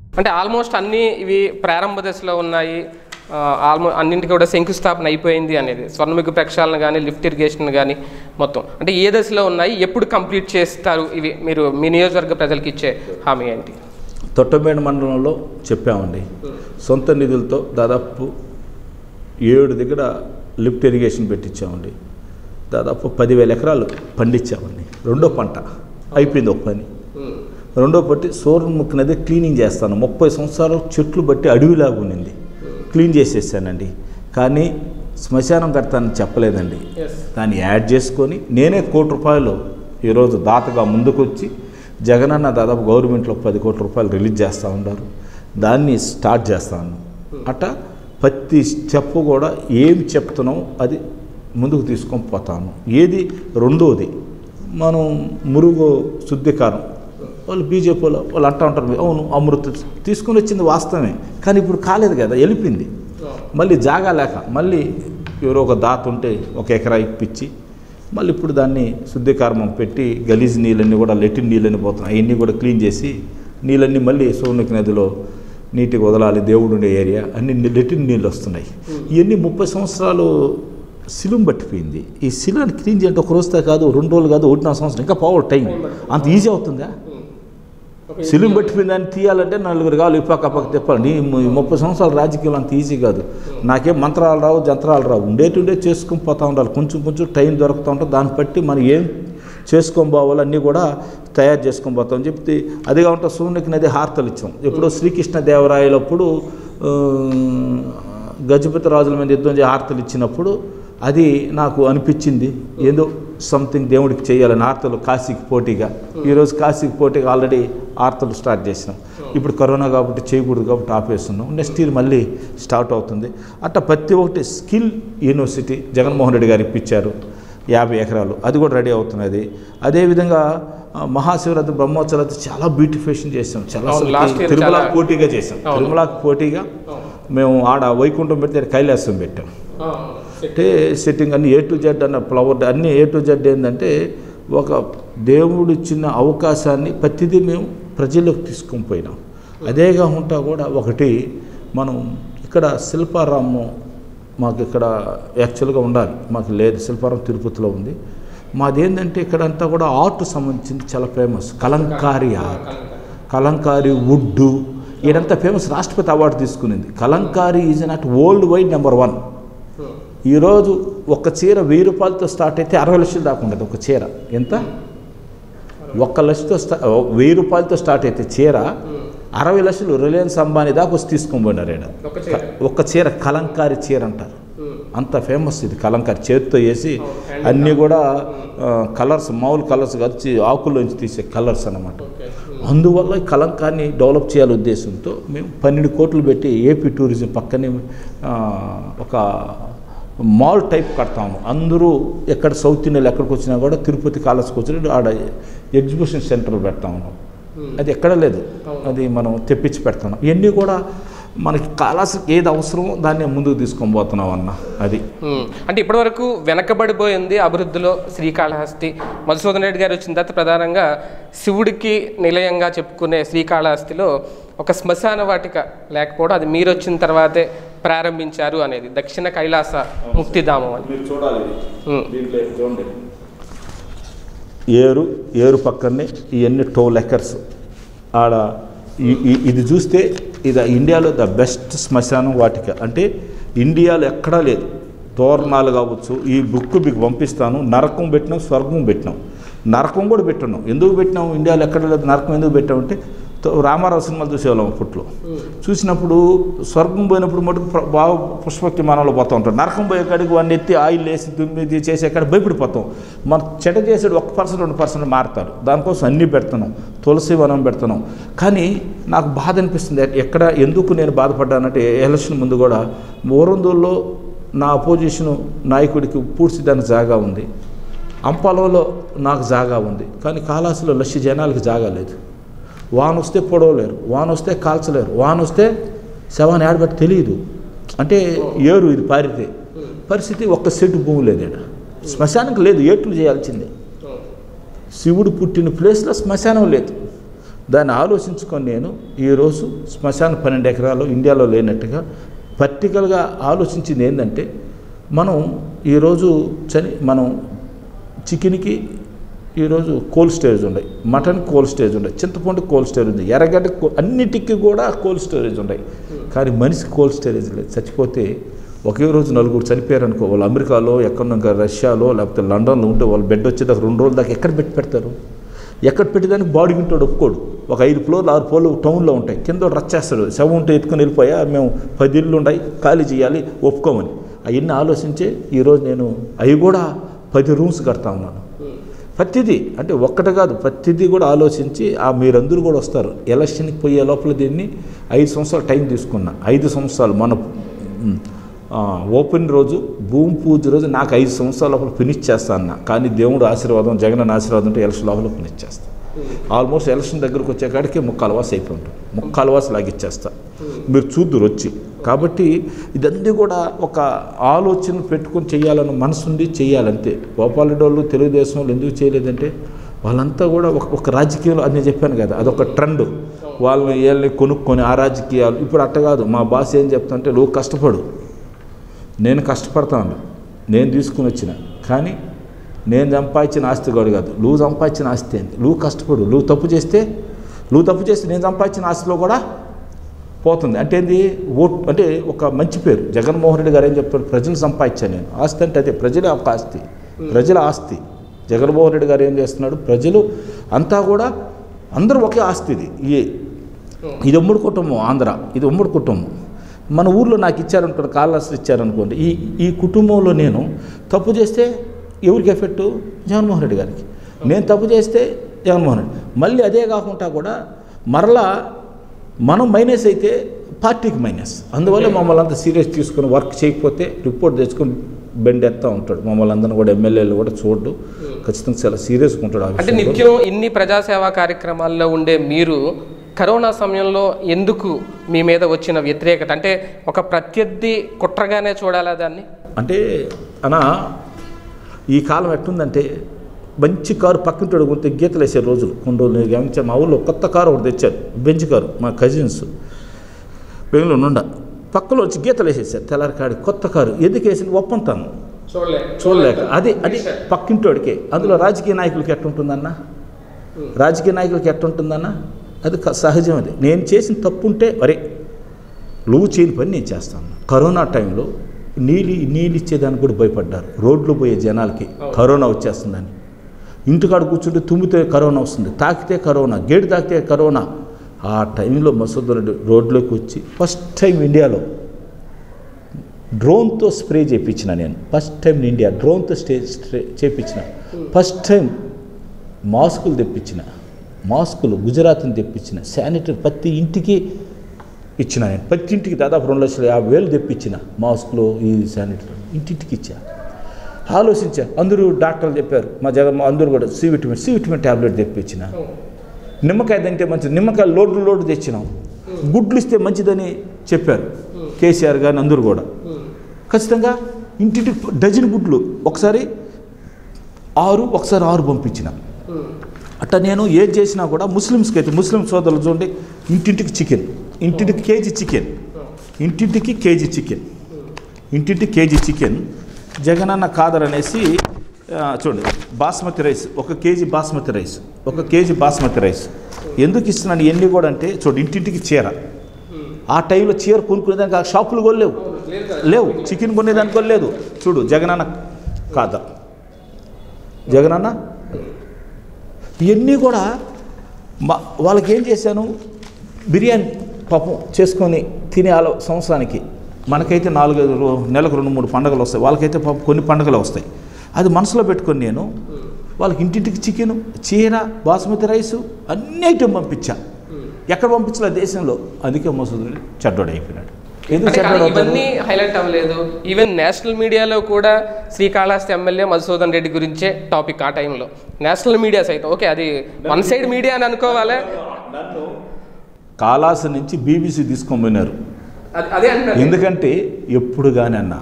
అంటే ఆల్మోస్ట్ అన్నీ ఇవి ప్రారంభ దశలో ఉన్నాయి, అన్నింటికి కూడా శంకుస్థాపన అయిపోయింది అనేది. స్వర్ణముఖి ప్రక్షాళన కానీ, లిఫ్ట్ ఇరిగేషన్ కానీ మొత్తం అంటే ఏ దశలో ఉన్నాయి, ఎప్పుడు కంప్లీట్ చేస్తారు ఇవి? మీరు మీ నియోజకవర్గ ప్రజలకు ఇచ్చే హామీ ఏంటి? తొట్టంపేట మండలంలో చెప్పామండి, సొంత నిధులతో దాదాపు 7 దగ్గర లిఫ్ట్ ఇరిగేషన్ పెట్టించామండి. దాదాపు 10,000 ఎకరాలు పండించామండి. రెండో పంట అయిపోయింది ఒక పని. రెండో పట్టి సూర్యముఖి నది క్లీనింగ్ చేస్తాను. 30 సంవత్సరాలు చెట్లు బట్టి అడవిలాగా ఉండింది, క్లీన్ చేసేసానండి. కానీ శ్మశానం కడతానని చెప్పలేదండి. దాన్ని యాడ్ చేసుకొని నేనే ₹1 కోటి ఈరోజు దాతగా ముందుకొచ్చి జగన్ అన్న దాదాపు గవర్నమెంట్లో 10 కోట్ల రూపాయలు రిలీజ్ చేస్తూ ఉన్నారు. దాన్ని స్టార్ట్ చేస్తాను. అట్లా ప్రతి స్టెప్ కూడా ఏం చెప్తున్నాం అది ముందుకు తీసుకొని పోతాను. ఏది రెండోది మనం మురుగు శుద్ధీకరణ వాళ్ళు బీజేపీ వాళ్ళు అంటూ ఉంటారు, అవును అమృత తీసుకుని వచ్చింది వాస్తవమే, కానీ ఇప్పుడు కాలేదు కదా, వెళ్ళిపోయింది. మళ్ళీ జాగా లేక మళ్ళీ ఎవరో ఒక దాత ఉంటే 1 ఎకరా ఇప్పించి మళ్ళీ ఇప్పుడు దాన్ని శుద్ధీకరణం పెట్టి గలీజ్ నీళ్ళన్నీ కూడా లెటిన్ నీళ్ళని పోతున్నాయి, అవన్నీ కూడా క్లీన్ చేసి నీళ్ళన్నీ మళ్ళీ సోముఖి నదిలో నీటికి వదలాలి, దేవుడు ఉండే ఏరియా అన్ని లెటిన్ నీళ్ళు వస్తున్నాయి. ఇవన్నీ 30 సంవత్సరాలు సిలుం పట్టిపోయింది. ఈ సిలుని క్లీన్ చేయంటే ఒక రోజుతో కాదు, 2 రోజులు కాదు, 1.5 సంవత్సరం ఇంకా పోవాలి టైం. అంత ఈజీ అవుతుందా? సిలుం పట్టిపోయింది దాన్ని తీయాలంటే 4 కావాలి, ఇప్పక తిప్పాలి. 30 సంవత్సరాల రాజకీయాలు అంత ఈజీ కాదు. నాకేం మంత్రాలు రావు, జంత్రాలు రావు, ఉండేటుండే చేసుకొని పోతూ ఉండాలి. కొంచెం టైం దొరుకుతూ ఉంటుంది, దాన్ని బట్టి మనం ఏం చేసుకొని పోవాలి అన్నీ కూడా తయారు చేసుకొని పోతామని చెప్తే అదిగా ఉంటే సోముఖి నది హారతలు ఇచ్చాం. ఎప్పుడో శ్రీకృష్ణ దేవరాయలప్పుడు గజపతి రాజుల మీద యుద్ధం చేసి హారతలు ఇచ్చినప్పుడు అది నాకు అనిపించింది ఏదో సంథింగ్ దేవుడికి చేయాలని. హారతలు కాశీకి పోటీగా, ఈరోజు కాశీకి పోటీగా ఆల్రెడీ హారతలు స్టార్ట్ చేసినాం. ఇప్పుడు కరోనా కాబట్టి చేయకూడదు కాబట్టి ఆపేస్తున్నాం. నెక్స్ట్ ఇయర్ మళ్ళీ స్టార్ట్ అవుతుంది. అట్లా ప్రతి ఒక్కటి స్కిల్ యూనివర్సిటీ జగన్మోహన్ రెడ్డి గారు ఇప్పించారు 50 ఎకరాలు, అది కూడా రెడీ అవుతున్నది. అదేవిధంగా మహాశివరాత్రి బ్రహ్మోత్సవాలు చాలా బ్యూటిఫికేషన్ చేసాం, చాలా తిరుమలకు పోటీగా చేసాం. తిరుమలకు పోటీగా మేము ఆడ వైకుంఠం పెడితే కైలాసం పెట్టాం. అంటే సెట్టింగ్ అన్ని A to Z అన్న ఫ్లవర్ అన్నీ A to Z ఏంటంటే ఒక దేవుడు ఇచ్చిన అవకాశాన్ని ప్రతిదీ మేము ప్రజలకు తీసుకొని పోయినాం. అదేగా ఉంటా కూడా ఒకటి మనం ఇక్కడ శిల్పారామం మాకు ఇక్కడ యాక్చువల్గా ఉండాలి, మాకు లేదు. శిల్పారామం తిరుపతిలో ఉంది. మాదేంటంటే ఇక్కడంతా కూడా ఆర్ట్ సంబంధించింది చాలా famous. Kalamkari art, Kalamkari wood ఇదంతా ఫేమస్. రాష్ట్రపతి అవార్డు తీసుకునింది. Kalamkari is not worldwide number 1. ఈరోజు ఒక చీర 1000 రూపాయలతో స్టార్ట్ అయితే 60 లక్షలు దాకా ఉండదు ఒక చీర. ఎంత? 1 లక్షతో 1000 రూపాయలతో స్టార్ట్ అయితే చీర 60 లక్షలు రిలయన్స్ అంబానీ దాకా వచ్చి తీసుకొని పోయినారు. ఒక చీర కలంకారీ చీర అంటారు, అంత ఫేమస్ ఇది. కలంకారీ చేతితో వేసి అన్నీ కూడా కలర్స్, మామూలు కలర్స్ కాదు, ఆకుల్లోంచి తీసే కలర్స్ అన్నమాట. అందువల్ల ఈ కలంకారీని డెవలప్ చేయాలి ఉద్దేశంతో మేము 12 కోట్లు పెట్టి ఏపీ టూరిజం పక్కనే ఒక మాల్ టైప్ కడతాము. అందరూ ఎక్కడ సౌత్ ఇండియాలో ఎక్కడికి వచ్చినా కూడా తిరుపతి కాలేజ్కి వచ్చి ఆడ ఎగ్జిబిషన్ సెంటర్ పెడతా ఉన్నాం. అది ఎక్కడ లేదు, అది మనం తెప్పించి పెడతాం. ఇవన్నీ కూడా మనకి కాలానికి ఏది అవసరమో దాన్ని ముందుకు తీసుకొని పోతున్నాం అన్న. అది అంటే ఇప్పటివరకు వెనకబడిపోయింది అభివృద్ధిలో శ్రీకాళహస్తి. మధుసూదన్ రెడ్డి గారు వచ్చిన తర్వాత ప్రధానంగా శివుడికి నిలయంగా చెప్పుకునే శ్రీకాళహస్తిలో ఒక శ్మశాన వాటిక లేకపోవడం, అది మీరు వచ్చిన తర్వాతే ప్రారంభించారు అనేది. దక్షిణ కైలాస ముక్తిధామం అని చూడాలి. ఏరు పక్కనే ఇవన్నీ 12 ఎకర్స్ ఆడ. ఇది చూస్తే ఇది ఇండియాలో ద బెస్ట్ శ్మశానం వాటిక. అంటే ఇండియాలో ఎక్కడా లేదు. తోరణాలు కావచ్చు, ఈ బుక్ మీకు పంపిస్తాను. నరకం పెట్టినాం, స్వర్గం పెట్టినాం, నరకం కూడా పెట్టున్నాం. ఎందుకు పెట్టినాం? ఇండియాలో ఎక్కడ లేదు నరకం ఎందుకు పెట్టామంటే రామారావు సినిమాలు చూసేవాళ్ళం అప్పట్లో. చూసినప్పుడు స్వర్గం పోయినప్పుడు మటుకు బాగా పుష్పక్తి మనలో పోతూ ఉంటాం. నరకం పోయే కాడికి వాడిని ఎత్తి ఆయిల్ వేసి దుమ్మిది చేసే కాడ భయపడిపోతాం. మనం చెడ్డ చేసేది 1% 2% మారుతారు. దానికోసం అన్నీ పెడుతున్నాం, తులసి వనం పెడుతున్నాం. కానీ నాకు బాధ అనిపిస్తుంది. ఎక్కడ ఎందుకు నేను బాధపడ్డానంటే ఎలక్షన్ ముందు కూడా ఓరందూరులో నా అపోజిషన్ నాయకుడికి పూడ్చి దానికి జాగా ఉంది, అంపాలంలో నాకు జాగా ఉంది. కానీ కాళహస్తిలో లక్ష జనాలకి జాగా లేదు. వాన వస్తే పొడవలేరు, వాన వస్తే కాల్చలేరు, వాన వస్తే శవాన్ని ఆడబట్టి తెలియదు. అంటే ఏరు ఇది పారితే పరిస్థితి. ఒక్క సెట్టు భూమి లేదు ఇక్కడ. శ్మశానికి లేదు, ఏట్లు చేయాల్సిందే. శివుడు పుట్టిన ప్లేస్లో శ్మశానం లేదు. దాన్ని ఆలోచించుకొని నేను ఈరోజు శ్మశాన 12 ఎకరాలు ఇండియాలో లేనట్టుగా ప్రాక్టికల్గా ఆలోచించింది ఏంటంటే, మనం ఈరోజు మనం చికెన్కి ఈరోజు కోల్డ్ స్టోరేజ్ ఉన్నాయి, మటన్ కోల్డ్ స్టోరేజ్ ఉన్నాయి, చింతపండు కోల్డ్ స్టోరేజ్ ఉంది, ఎర్రగడ్డ అన్నిటికీ కూడా కోల్డ్ స్టోరేజ్ ఉన్నాయి. కానీ మనిషికి కోల్డ్ స్టోరేజ్ లేదు. చచ్చిపోతే ఒకే రోజు 4 చనిపోయారు అనుకో, వాళ్ళు అమెరికాలో ఎక్కడో ఇంకా రష్యాలో లేకపోతే లండన్లో ఉంటే వాళ్ళు బెడ్ వచ్చేదాకా 2 రోజుల దాకా ఎక్కడ పెడతారు? ఎక్కడ పెట్టేదానికి బాడీ వింటాడు ఒప్పుకోడు. ఒక 5 ఫ్లోర్లు 6 ఫ్లోర్లు టౌన్లో ఉంటాయి, కింద రచ్చేస్తాడు, శవం ఉంటే ఎత్తుకొని వెళ్ళిపోయా, మేము 10 ఇళ్ళు ఉన్నాయి ఖాళీ చేయాలి ఒప్పుకోమని. అవన్నీ ఆలోచించే ఈరోజు నేను అవి కూడా 10 రూమ్స్ కడతా ఉన్నాను. ప్రతిదీ అంటే ఒక్కటి కాదు, ప్రతిదీ కూడా ఆలోచించి మీరందరూ కూడా వస్తారు. ఎలక్షన్కి పోయే లోపల దీన్ని 5 సంవత్సరాలు టైం తీసుకున్నా. 5 సంవత్సరాలు మన ఓపెన్ రోజు భూమి పూజ రోజు నాకు 5 సంవత్సరాల లోపల ఫినిష్ చేస్తా అన్న. కానీ దేవుడు ఆశీర్వాదం, జగన్ ఆశీర్వాదం ఉంటే ఎలక్షన్ లోపల ఫినిష్ చేస్తా. ఆల్మోస్ట్ ఎలక్షన్ దగ్గరకు వచ్చేకాడికి 3/4 వాసు అయిపోయి ఉంటుంది. 3/4 వాసు లాగిచ్చేస్తా, మీరు చూద్దురు వచ్చి. కాబట్టి ఇదన్నీ కూడా ఒక ఆలోచన పెట్టుకొని చేయాలన్న మనసుండి చేయాలంతే. గోపాలరెడ్డి వాళ్ళు తెలుగుదేశం వాళ్ళు ఎందుకు చేయలేదంటే, వాళ్ళంతా కూడా ఒక రాజకీయాలు అని చెప్పాను కదా, అదొక ట్రెండ్. వాళ్ళని వీళ్ళని కొనుక్కొని ఆ రాజకీయాలు. ఇప్పుడు అట్ట కాదు. మా బాస్ ఏం చెప్తానంటే, నువ్వు కష్టపడు, నేను కష్టపడతాను, నేను తీసుకుని వచ్చిన. కానీ నేను సంపాదించిన ఆస్తి కూడా కాదు, నువ్వు సంపాదించిన ఆస్తి ఏంటి? నువ్వు కష్టపడు. నువ్వు తప్పు చేస్తే నేను సంపాదించిన ఆస్తిలో కూడా పోతుంది. అంటే ఏంది? ఓట్ అంటే ఒక మంచి పేరు. జగన్మోహన్ రెడ్డి గారు ఏం చెప్తారు? ప్రజలు సంపాదించాను నేను. ఆస్తి అంటే అదే, ప్రజలే ఒక ఆస్తి, ప్రజల ఆస్తి. జగన్మోహన్ రెడ్డి గారు ఏం చేస్తున్నాడు? ప్రజలు అంతా కూడా అందరూ ఒకే ఆస్తి. ఇది ఉమ్మడి కుటుంబం. ఆంధ్ర ఇది ఉమ్మడి కుటుంబం. మన ఊర్లో నాకు ఇచ్చారనుకోండి, కాళహస్తి ఇచ్చారనుకోండి, ఈ కుటుంబంలో నేను తప్పు చేస్తే ఎవరికి ఎఫెక్టు? జగన్మోహన్ రెడ్డి గారికి. నేను తప్పు చేస్తే జగన్మోహన్ రెడ్డి. మళ్ళీ అదే కాకుండా కూడా మరలా మనం మైనస్ అయితే పార్టీకి మైనస్. అందువల్ల మమ్మల్ని అంతా సీరియస్ తీసుకుని వర్క్ చేయకపోతే రిపోర్ట్ తెచ్చుకొని బెండెత్తా ఉంటాడు. మమ్మల్ని అందరిని కూడా ఎమ్మెల్యేలు కూడా చూడు, ఖచ్చితంగా చాలా సీరియస్గా ఉంటాడు. అంటే నిత్యం ఇన్ని ప్రజాసేవా కార్యక్రమాల్లో ఉండే మీరు కరోనా సమయంలో ఎందుకు మీ మీద వచ్చిన వ్యతిరేకత? అంటే ఒక ప్రత్యర్థి కుట్రగానే చూడాలా దాన్ని? అంటే ఈ కాలం ఎట్టుందంటే, మంచి కారు పక్కింటాడు కొంత గీతలు వేసే రోజులు కొన్ని రోజులు. నేను గమనించాను, మా ఊళ్ళో కొత్త కారు ఒకటి తెచ్చారు, బెంచ్ కారు. మా కజిన్స్ బెంగళూరు నుండి పక్కలో వచ్చి గీతలు వేసేసారు. తెల్లారి కాడి కొత్త కారు ఎందుకు వేసింది? ఒప్పంతాను చూడలేక. అది పక్కింటోడికే. అందులో రాజకీయ నాయకులకి ఎట్టుంటుందన్న? రాజకీయ నాయకులకి ఎట్టుంటుందన్న? అది సహజం. అది నేను చేసిన తప్పు ఉంటే వరే, నువ్వు చేయని పని నేను చేస్తాను. కరోనా టైంలో నీళ్ళు ఇచ్చేదానికి కూడా భయపడ్డారు. రోడ్లు పోయే జనాలకి కరోనా వచ్చేస్తుందని. ఇంటికాడ కూర్చుంటే తుమ్మితే కరోనా వస్తుంది, తాకితే కరోనా, గేటు తాకితే కరోనా. ఆ టైంలో మధుసూదన్ రోడ్లోకి వచ్చి ఫస్ట్ టైం ఇండియాలో డ్రోన్తో స్ప్రే చేయించిన నేను. ఫస్ట్ టైం ఇండియా డ్రోన్తో చేయించిన. ఫస్ట్ టైం మాస్కులు తెప్పించిన. మాస్కులు గుజరాత్ని తెప్పించిన. శానిటరీ ప్రతి ఇంటికి ఇచ్చిన నేను. ప్రతి ఇంటికి దాదాపు 2,50,000 తెప్పించిన మాస్కులు, ఈ శానిటరీ ఇంటింటికి ఇచ్చా. ఆలోచించా. అందరూ డాక్టర్లు చెప్పారు, మా జగన్ అందరూ కూడా సి విటమిన్ ట్యాబ్లెట్ తెప్పించిన. నిమ్మకాయ తింటే మంచిది, నిమ్మకాయ లోడు తెచ్చినాం. గుడ్లు ఇస్తే మంచిదని చెప్పారు కేసీఆర్ గారిని అందరూ కూడా. ఖచ్చితంగా ఇంటింటికి డజన్ గుడ్లు ఒకసారి 6 పంపించిన. అట్లా నేను ఏది చేసినా కూడా ముస్లిమ్స్కి అయితే, ముస్లిం సోదరులు చూడండి, ఇంటింటికి చికెన్, ఇంటింటికి కేజీ చికెన్, ఇంటింటికి కేజీ చికెన్. జగనన్న కాదరనేసి చూడండి, basmati rice 1 KG basmati rice, 1 KG basmati rice ఎందుకు ఇస్తున్నాను ఇవన్నీ కూడా అంటే, చూడండి ఇంటింటికి చీర. ఆ టైంలో చీర కొనుక్కునేదానికి ఆ షాపులు కూడా లేవు, చికెన్ కొనేదానికి కూడా లేదు. చూడు జగనన్న కాదర్, జగనన్న ఇవన్నీ కూడా వాళ్ళకి ఏం చేశాను, బిర్యానీ పాపం చేసుకొని తినే సంవత్సరానికి. మనకైతే 4-5 నెలకు 2-3 పండుగలు వస్తాయి, వాళ్ళకైతే పాపం కొన్ని పండుగలు వస్తాయి. అది మనసులో పెట్టుకొని నేను వాళ్ళకి ఇంటింటికి చికెను, చీర, బాస్మతి రైసు అన్ని ఐటెం పంపించా. ఎక్కడ పంపించలే దేశంలో. అందుకే మధుసూదన్ చెడ్డోడు అయిపోయినాడు. ఇవన్నీ హైలైట్ అవ్వలేదు. ఈవెన్ నేషనల్ మీడియాలో కూడా శ్రీకాళహస్తి ఎమ్మెల్యే మధుసూదన్ రెడ్డి గురించే టాపిక్. ఆ టైంలో నేషనల్ మీడియా సైతం, ఓకే అది వన్ సైడ్ మీడియా అని అనుకోవాలి. కాళహస్తి నుంచి బీబీసీ తీసుకొని పోయినారు. ఎందుకంటే ఎప్పుడు కానీ అన్న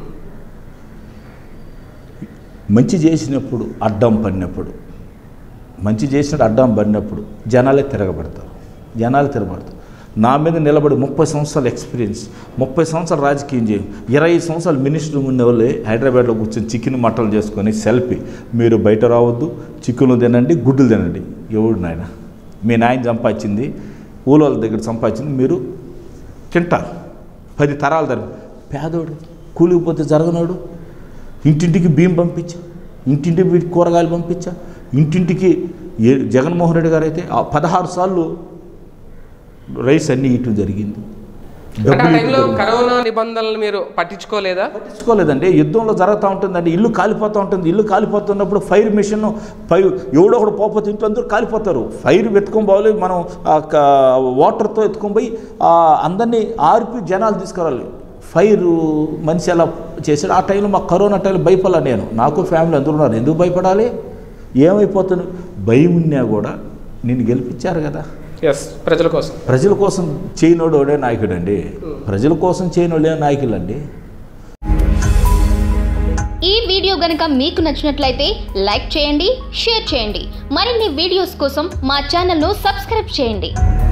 మంచి చేసినప్పుడు, అడ్డం పడినప్పుడు మంచి చేసినట్టు అడ్డం పడినప్పుడు జనాలే తిరగబడతారు. నా మీద నిలబడి 30 సంవత్సరాల ఎక్స్పీరియన్స్, 30 సంవత్సరాలు రాజకీయం చేయం, 20 సంవత్సరాలు మినిస్టర్ ఉన్న వాళ్ళే హైదరాబాద్లో కూర్చొని చికెన్ మటన్లు చేసుకొని సెల్ఫీ, మీరు బయట రావద్దు, చికెన్లు తినండి, గుడ్డులు తినండి. ఎవడు నాయన, మీ నాయన సంపాదించింది ఊళ్ళ దగ్గర సంపాదించింది మీరు తింటారు 10 తరాల ధర. పేదోడు కూలిపోతే జరగనోడు ఇంటింటికి బియ్యం పంపించా, ఇంటింటికి కూరగాయలు పంపించా, ఇంటింటికి జగన్మోహన్ రెడ్డి గారు అయితే 16 సార్లు రైస్ అన్నీ ఇటు జరిగింది. కరోనా నిబంధనలు మీరు పట్టించుకోలేదండి. యుద్ధంలో జరుగుతూ ఉంటుందండి, ఇల్లు కాలిపోతూ ఉంటుంది. ఇల్లు కాలిపోతున్నప్పుడు ఫైర్ మిషన్ ఎవడో ఒకడు పోతే ఇంట్లో అందరూ కాలిపోతారు. ఫైర్ ఎత్తుకొని పోవాలి, మనం వాటర్తో ఎత్తుకొని పోయి అందరినీ ఆర్పి జనాలు తీసుకురావాలి. ఫైర్ మనిషి ఎలా చేశాడు. ఆ టైంలో మాకు కరోనా టైంలో భయపడాలి. నాకు ఫ్యామిలీ అందరూ ఉన్నారు, ఎందుకు భయపడాలి? ఏమైపోతాను? భయం ఉన్నా కూడా నిన్ను గెలిపించారు కదా. ప్రజల కోసం చేయనోడే నాయకుడు అండి. ప్రజల కోసం చేయనోడే నాయకులు అండి. ఈ వీడియో గనుక మీకు నచ్చినట్లయితే లైక్ చేయండి, షేర్ చేయండి. మరిన్ని వీడియోస్ కోసం మా ఛానల్ను సబ్స్క్రైబ్ చేయండి.